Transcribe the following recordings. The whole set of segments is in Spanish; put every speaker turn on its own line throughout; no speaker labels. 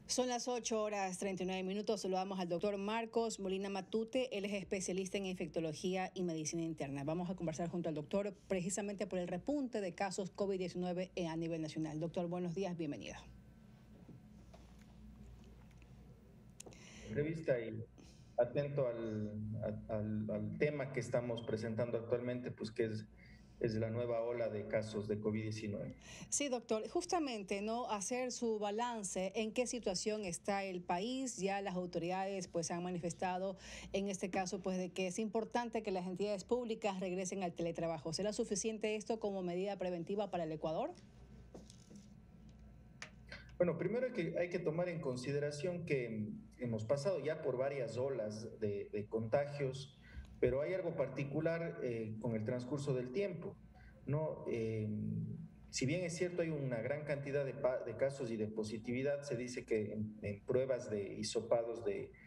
Son las 8:39. Saludamos al doctor Marcos Molina Matute. Él es especialista en infectología y medicina interna. Vamos a conversar junto al doctor precisamente por el repunte de casos COVID-19 a nivel nacional. Doctor, buenos días, bienvenido.
Entrevista y atento al tema que estamos presentando actualmente, pues que es la nueva ola de casos de COVID-19.
Sí, doctor, justamente, ¿no? Hacer su balance en qué situación está el país. Ya las autoridades pues han manifestado en este caso pues de que es importante que las entidades públicas regresen al teletrabajo. ¿Será suficiente esto como medida preventiva para el Ecuador?
Bueno, primero hay que tomar en consideración que hemos pasado ya por varias olas de contagios, pero hay algo particular con el transcurso del tiempo, ¿no? Si bien es cierto, hay una gran cantidad de casos y de positividad, se dice que en pruebas de hisopados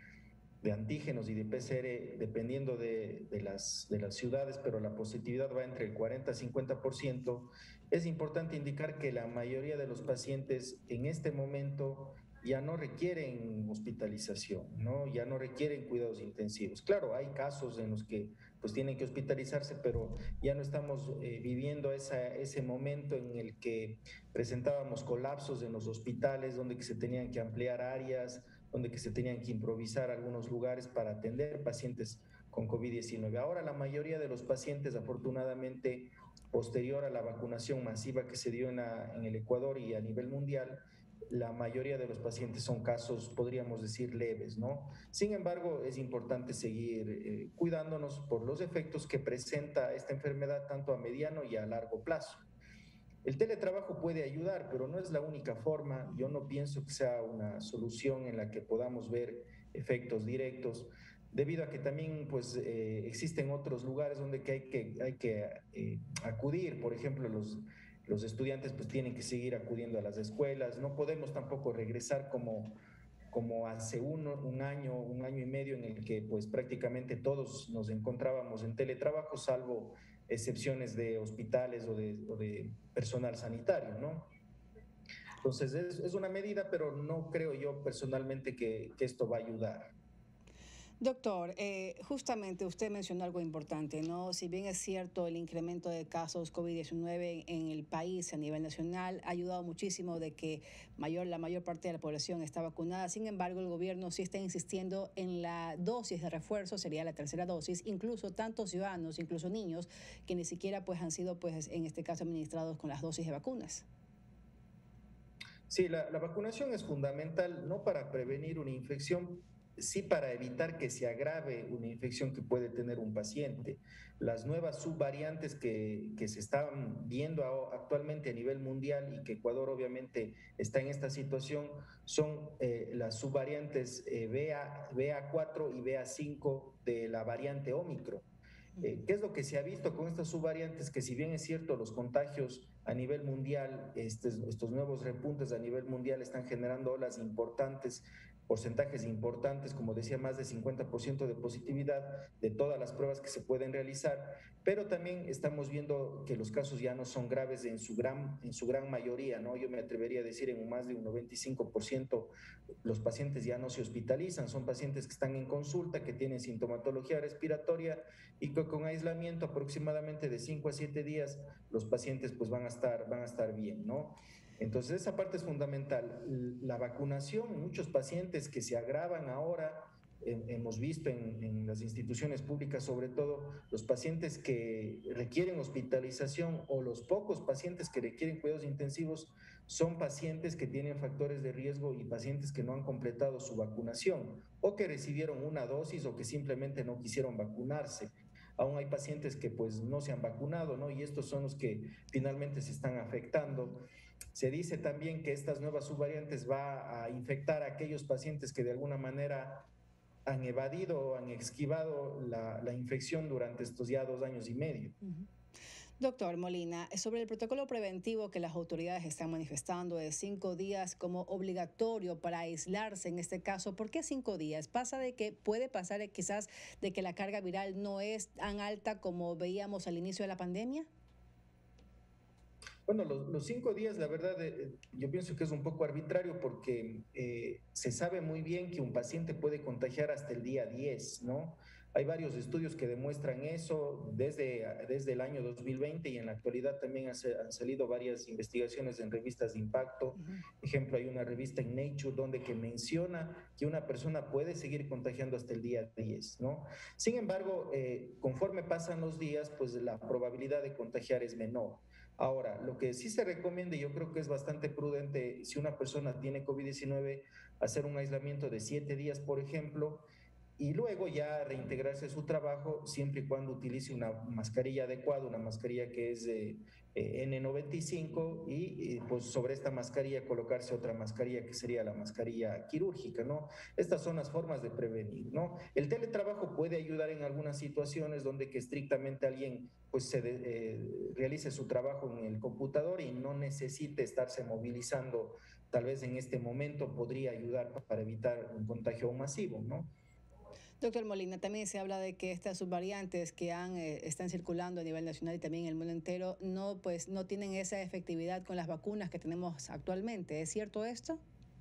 de antígenos y de PCR, dependiendo de las ciudades, pero la positividad va entre el 40 y 50%, es importante indicar que la mayoría de los pacientes en este momento ya no requieren hospitalización, ¿no? Ya no requieren cuidados intensivos. Claro, hay casos en los que pues tienen que hospitalizarse, pero ya no estamos viviendo ese momento en el que presentábamos colapsos en los hospitales, donde que se tenían que ampliar áreas, donde que se tenían que improvisar algunos lugares para atender pacientes con COVID-19. Ahora la mayoría de los pacientes, afortunadamente, posterior a la vacunación masiva que se dio en el Ecuador y a nivel mundial, la mayoría de los pacientes son casos, podríamos decir, leves, ¿no? Sin embargo, es importante seguir cuidándonos por los efectos que presenta esta enfermedad tanto a mediano y a largo plazo. El teletrabajo puede ayudar, pero no es la única forma. Yo no pienso que sea una solución en la que podamos ver efectos directos, debido a que también pues, existen otros lugares donde que hay que acudir. Por ejemplo, los estudiantes pues, tienen que seguir acudiendo a las escuelas. No podemos tampoco regresar como hace un año y medio en el que pues prácticamente todos nos encontrábamos en teletrabajo, salvo excepciones de hospitales o de personal sanitario, ¿no? Entonces es una medida, pero no creo yo personalmente que esto va a ayudar.
Doctor, justamente usted mencionó algo importante, ¿no? Si bien es cierto el incremento de casos COVID-19 en el país a nivel nacional ha ayudado muchísimo de que la mayor parte de la población está vacunada. Sin embargo, el gobierno sí está insistiendo en la dosis de refuerzo, sería la tercera dosis, incluso tantos ciudadanos, incluso niños, que ni siquiera pues han sido pues en este caso administrados con las dosis de vacunas.
Sí, la vacunación es fundamental no para prevenir una infección, sí para evitar que se agrave una infección que puede tener un paciente. Las nuevas subvariantes que se están viendo actualmente a nivel mundial y que Ecuador obviamente está en esta situación son las subvariantes BA4 y BA5 de la variante Ómicron. ¿Qué es lo que se ha visto con estas subvariantes? Que si bien es cierto, los contagios a nivel mundial, estos nuevos repuntes a nivel mundial están generando olas importantes, porcentajes importantes, como decía, más de 50% de positividad de todas las pruebas que se pueden realizar, pero también estamos viendo que los casos ya no son graves en su gran mayoría, ¿no? Yo me atrevería a decir en más de un 95% los pacientes ya no se hospitalizan, son pacientes que están en consulta, que tienen sintomatología respiratoria y que con aislamiento aproximadamente de 5 a 7 días los pacientes pues van a estar bien, ¿no? Entonces esa parte es fundamental. La vacunación, muchos pacientes que se agravan ahora, hemos visto en las instituciones públicas, sobre todo los pacientes que requieren hospitalización o los pocos pacientes que requieren cuidados intensivos, son pacientes que tienen factores de riesgo y pacientes que no han completado su vacunación o que recibieron una dosis o que simplemente no quisieron vacunarse. Aún hay pacientes que pues no se han vacunado, ¿no? Y estos son los que finalmente se están afectando. Se dice también que estas nuevas subvariantes va a infectar a aquellos pacientes que de alguna manera han evadido o han esquivado la infección durante estos ya 2 años y medio.
Doctor Molina, sobre el protocolo preventivo que las autoridades están manifestando de 5 días como obligatorio para aislarse en este caso, ¿por qué 5 días? ¿Pasa de que puede pasar quizás de que la carga viral no es tan alta como veíamos al inicio de la pandemia?
Bueno, los 5 días, la verdad, yo pienso que es un poco arbitrario porque se sabe muy bien que un paciente puede contagiar hasta el día 10, ¿no? Hay varios estudios que demuestran eso desde el año 2020 y en la actualidad también han salido varias investigaciones en revistas de impacto.
Ujú.
Ejemplo, hay una revista en Nature donde que menciona que una persona puede seguir contagiando hasta el día 10, ¿no? Sin embargo, conforme pasan los días, pues la probabilidad de contagiar es menor. Ahora, lo que sí se recomienda, y yo creo que es bastante prudente, si una persona tiene COVID-19, hacer un aislamiento de 7 días, por ejemplo, y luego ya reintegrarse a su trabajo siempre y cuando utilice una mascarilla adecuada, una mascarilla que es de N95 y pues sobre esta mascarilla colocarse otra mascarilla que sería la mascarilla quirúrgica, ¿no? Estas son las formas de prevenir, ¿no? El teletrabajo puede ayudar en algunas situaciones donde que estrictamente alguien pues realice su trabajo en el computador y no necesite estarse movilizando, tal vez en este momento podría ayudar para evitar un contagio masivo, ¿no?
Doctor Molina, también se habla de que estas subvariantes que están circulando a nivel nacional y también en el mundo entero no tienen esa efectividad con las vacunas que tenemos actualmente. ¿Es cierto esto?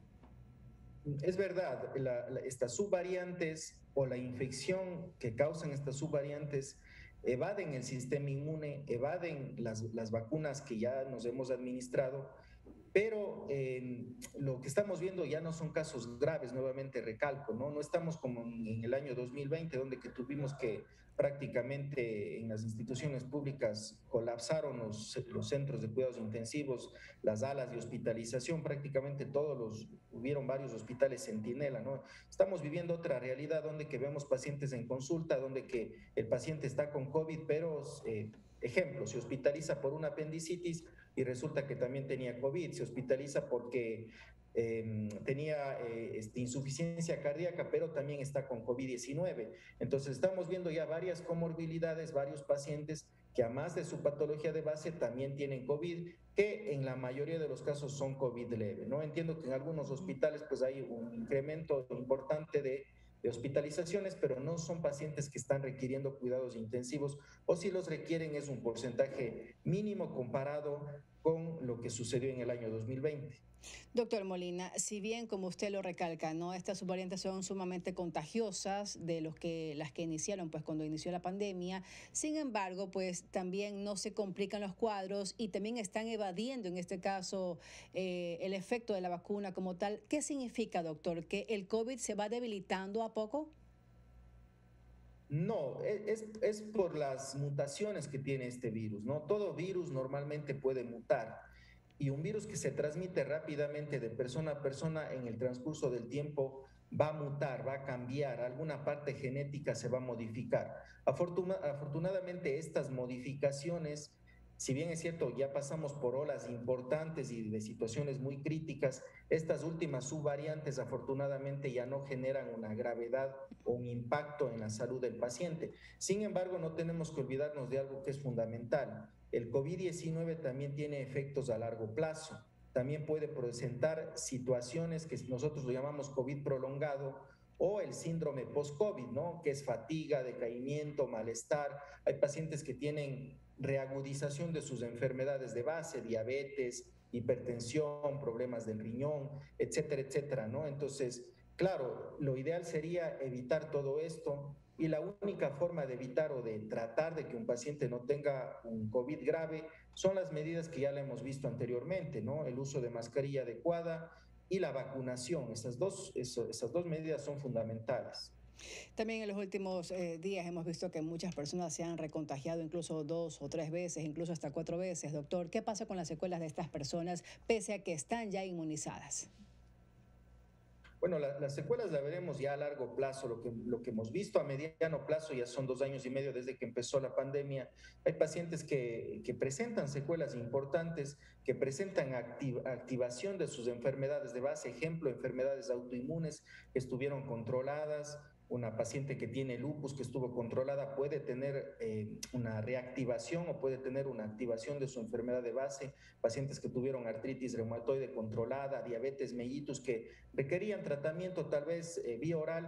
Es verdad, estas subvariantes o la infección que causan estas subvariantes evaden el sistema inmune, evaden las vacunas que ya nos hemos administrado, pero lo que estamos viendo ya no son casos graves, nuevamente recalco, ¿no? No estamos como en el año 2020, donde que tuvimos que prácticamente en las instituciones públicas colapsaron los centros de cuidados intensivos, las alas de hospitalización, prácticamente hubieron varios hospitales centinela, ¿no? Estamos viviendo otra realidad donde que vemos pacientes en consulta, donde que el paciente está con COVID, pero ejemplo, se hospitaliza por una apendicitis y resulta que también tenía COVID, se hospitaliza porque tenía insuficiencia cardíaca, pero también está con COVID-19. Entonces estamos viendo ya varias comorbilidades, varios pacientes que además de su patología de base también tienen COVID, que en la mayoría de los casos son COVID leve, ¿no? Entiendo que en algunos hospitales pues hay un incremento importante de hospitalizaciones, pero no son pacientes que están requiriendo cuidados intensivos o si los requieren es un porcentaje mínimo comparado con lo que sucedió en el año 2020.
Doctor Molina, si bien como usted lo recalca, ¿no? Estas subvariantes son sumamente contagiosas de las que iniciaron pues cuando inició la pandemia, sin embargo, pues también no se complican los cuadros y también están evadiendo en este caso el efecto de la vacuna como tal. ¿Qué significa, doctor? ¿Que el COVID se va debilitando a poco?
No, es por las mutaciones que tiene este virus, ¿no? Todo virus normalmente puede mutar y un virus que se transmite rápidamente de persona a persona en el transcurso del tiempo va a mutar, va a cambiar, alguna parte genética se va a modificar. Afortunadamente, estas modificaciones, si bien es cierto, ya pasamos por olas importantes y de situaciones muy críticas, estas últimas subvariantes afortunadamente ya no generan una gravedad o un impacto en la salud del paciente. Sin embargo, no tenemos que olvidarnos de algo que es fundamental. El COVID-19 también tiene efectos a largo plazo. También puede presentar situaciones que nosotros lo llamamos COVID prolongado o el síndrome post-COVID, ¿no? Que es fatiga, decaimiento, malestar. Hay pacientes que tienen reagudización de sus enfermedades de base, diabetes, hipertensión, problemas del riñón, etcétera, etcétera, ¿no? Entonces, claro, lo ideal sería evitar todo esto y la única forma de evitar o de tratar de que un paciente no tenga un COVID grave son las medidas que ya le hemos visto anteriormente, ¿no? El uso de mascarilla adecuada y la vacunación. Esas dos medidas son fundamentales.
También en los últimos días hemos visto que muchas personas se han recontagiado incluso 2 o 3 veces, incluso hasta 4 veces. Doctor, ¿qué pasa con las secuelas de estas personas pese a que están ya inmunizadas?
Bueno, las secuelas la veremos ya a largo plazo. Lo que hemos visto a mediano plazo ya son 2 años y medio desde que empezó la pandemia. Hay pacientes que presentan secuelas importantes, que presentan activación de sus enfermedades de base, ejemplo, enfermedades autoinmunes que estuvieron controladas. Una paciente que tiene lupus que estuvo controlada puede tener una reactivación o puede tener una activación de su enfermedad de base. Pacientes que tuvieron artritis reumatoide controlada, diabetes mellitus que requerían tratamiento tal vez vía oral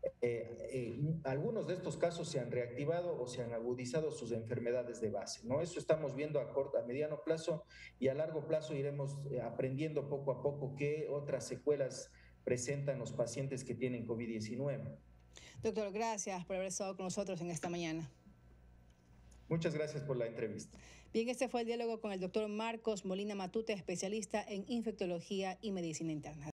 algunos de estos casos se han reactivado o se han agudizado sus enfermedades de base, ¿no? Eso estamos viendo a mediano plazo, y a largo plazo iremos aprendiendo poco a poco qué otras secuelas presentan los pacientes que tienen COVID-19.
Doctor, gracias por haber estado con nosotros en esta mañana.
Muchas gracias por la entrevista.
Bien, este fue el diálogo con el doctor Marcos Molina Matute, especialista en infectología y medicina interna.